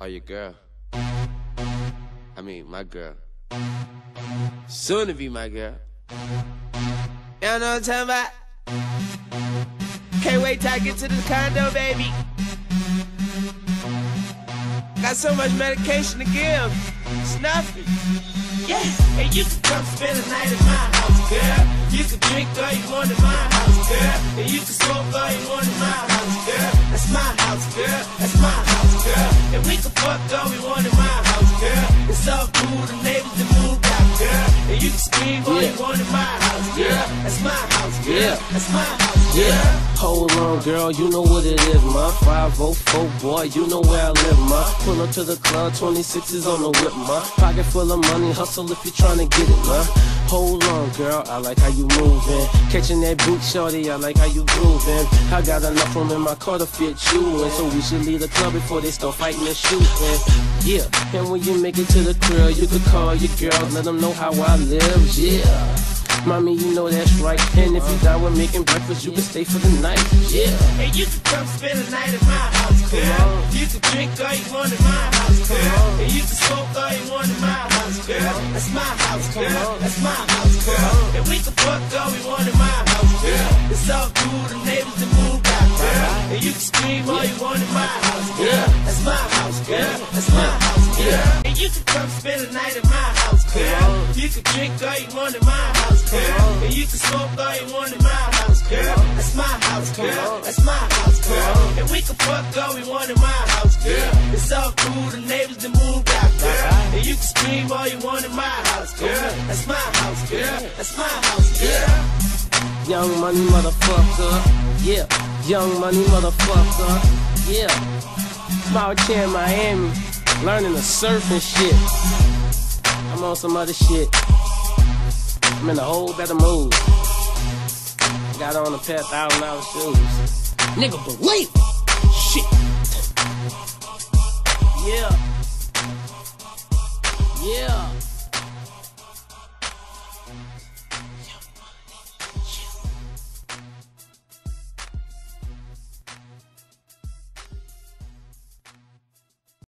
or your girl. I mean, my girl. Soon to be my girl. You know what I'm talking about? Can't wait till I get to the condo, baby. Got so much medication to give. Snuffy. Yeah. And you can come spend the night at my house, girl. You can drink all you want at my house, girl. And you can smoke all you want at my house, girl. That's my house, girl. That's my house, girl. And we can fuck all we want at my house, girl. It's all cool, the neighbors that moved out, girl. And you can scream all you want at my house, girl. That's my house, girl. That's my house, girl. Hold on, girl, you know what it is, ma. 504, boy, you know where I live, ma. Pull up to the club, 26s on the whip, ma. Pocket full of money, hustle if you're trying to get it, ma. Hold on, girl, I like how you moving. Catching that boot, shorty, I like how you grooving. I got enough room in my car to fit you in, so we should leave the club before they start fighting and shooting. Yeah, and when you make it to the crib, you could call your girl, let them know how I live, yeah. Mommy, you know that's right. And if you down with making breakfast, you can stay for the night. Yeah. And you can come spend the night at my house, girl. You can drink all you want at my house, girl. And you can smoke all you want at my house, girl. That's my house, girl. That's my house, girl. And we can fuck all we want at my house, girl. It's all cool, the neighbors that moved out, girl. And you can scream all you want at my house, girl. That's my house, girl. That's my house, girl. And you can come spend the night at my house, girl. You can drink all you want at my house, girl. And you can smoke all you want in my house, girl. That's my house, girl. That's my house, girl. And we can fuck all we want in my house, girl. It's all cool, the neighbors that moved out, girl. And you can scream all you want in my house, girl. That's my house, girl. That's my house, girl. Young money motherfucker, yeah. Young money motherfucker, yeah. I'm out here in Miami, learning to surf and shit. I'm on some other shit. I'm in a whole better mood. Got on a pair of $1,000 shoes. Nigga, believe it. Shit. Yeah.